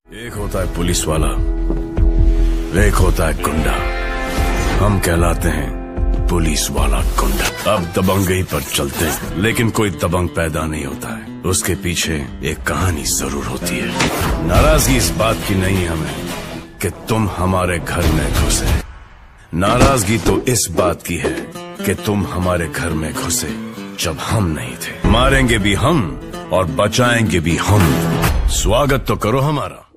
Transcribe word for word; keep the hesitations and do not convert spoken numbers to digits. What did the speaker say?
एक होता है पुलिस वाला, एक होता है गुंडा। हम कहलाते हैं पुलिस वाला गुंडा। अब दबंगई पर चलते हैं, लेकिन कोई दबंग पैदा नहीं होता है, उसके पीछे एक कहानी जरूर होती है। नाराजगी इस बात की नहीं हमें कि तुम हमारे घर में घुसे, नाराजगी तो इस बात की है कि तुम हमारे घर में घुसे जब हम नहीं थे। मारेंगे भी हम और बचाएंगे भी हम। स्वागत तो करो हमारा।